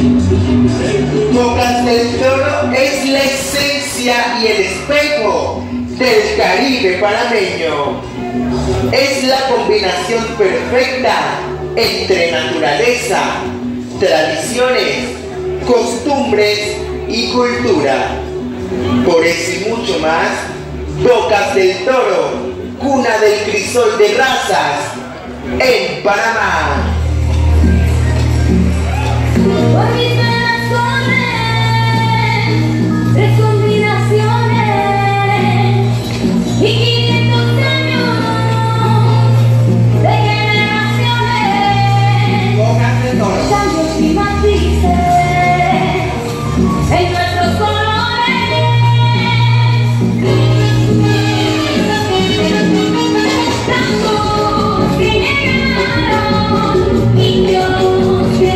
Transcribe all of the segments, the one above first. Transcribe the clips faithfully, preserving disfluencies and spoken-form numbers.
Bocas del Toro es la esencia y el espejo del Caribe panameño. Es la combinación perfecta entre naturaleza, tradiciones, costumbres y cultura. Por eso y mucho más, Bocas del Toro, cuna del crisol de razas en Panamá. Por mis venas corren tres combinaciones y quinientos años de generaciones. Bocas del Toro. Cambios y matices en nuestros colores. Blancos que llegaron, indios que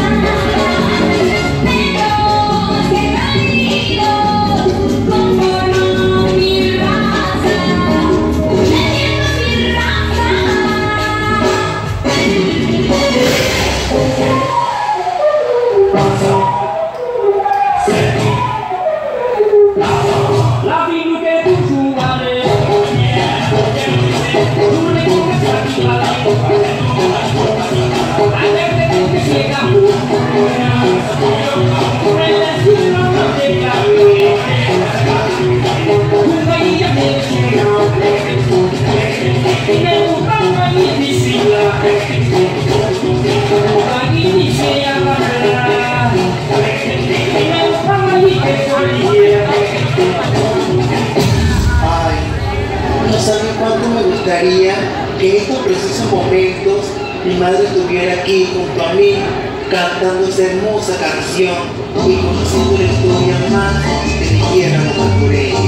que en estos precisos momentos mi madre estuviera aquí junto a mí cantando esa hermosa canción y conociendo la historia más de mi tierra macureña.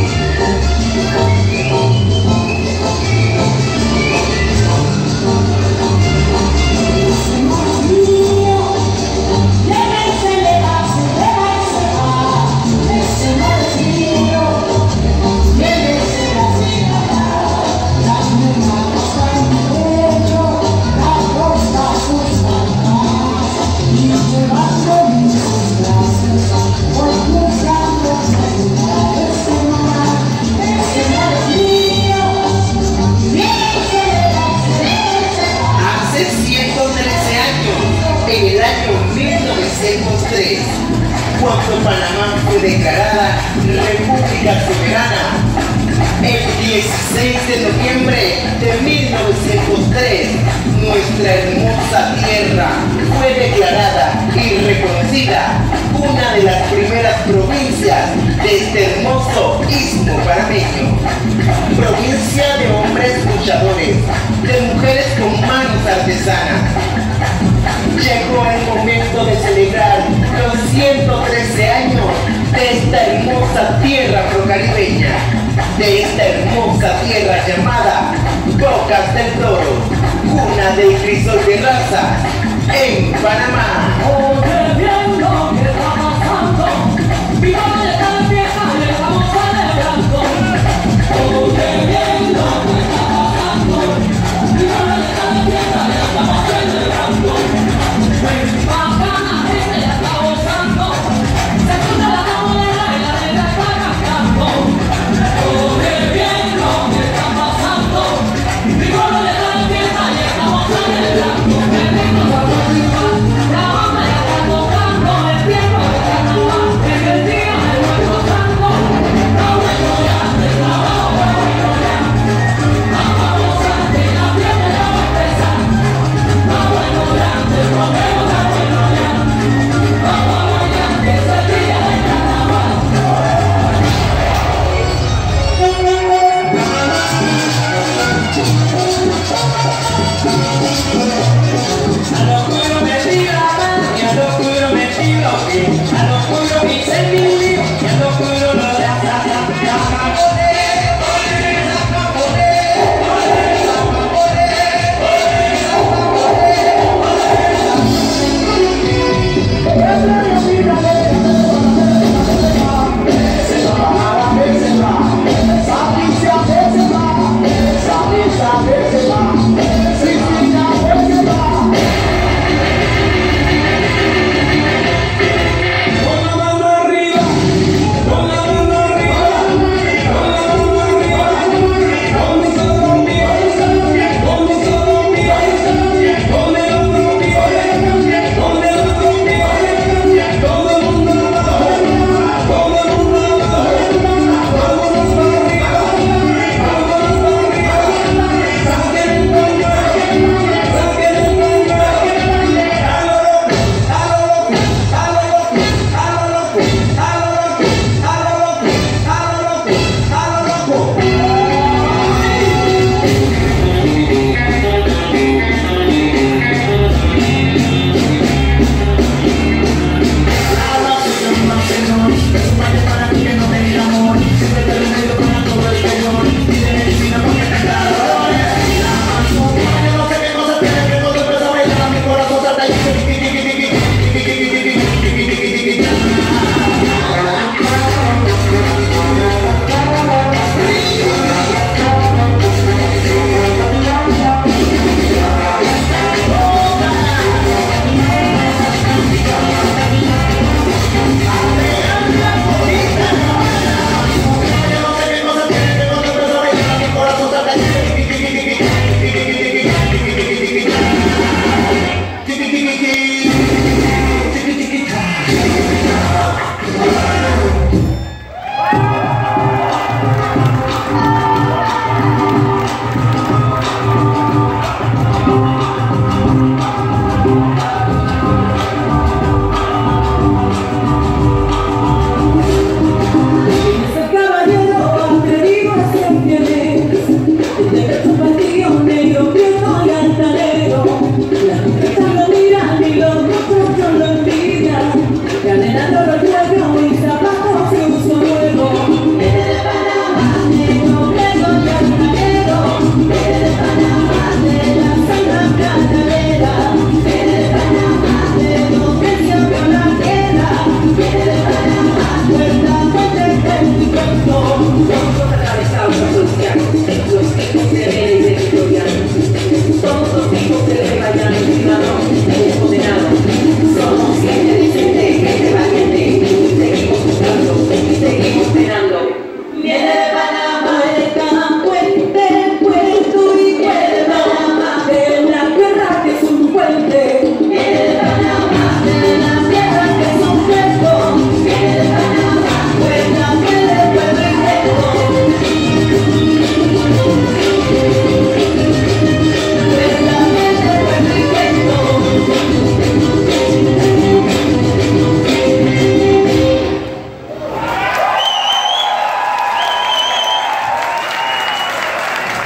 Cuando Panamá fue declarada República Soberana, el dieciséis de noviembre de mil novecientos tres, nuestra hermosa tierra fue declarada y reconocida una de las primeras provincias de este hermoso istmo panameño. Provincia de hombres luchadores, de mujeres con manos artesanas. Llegó el momento de celebrar los ciento trece años de esta hermosa tierra afrocaribeña, de esta hermosa tierra llamada Bocas del Toro, cuna del crisol de razas en Panamá. Oye bien lo que está pasando, viva esta fiesta y estamos celebrando. Oye bien lo que está pasando, viva esta fiesta y estamos celebrando. Bacana gente ya está gozando, se escucha la tambora y la nena está cantando. Oye bien lo que está pasando, viva esta fiesta y estamos celebrando. Que tengo la música, la banda y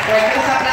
Fuertes aplausos.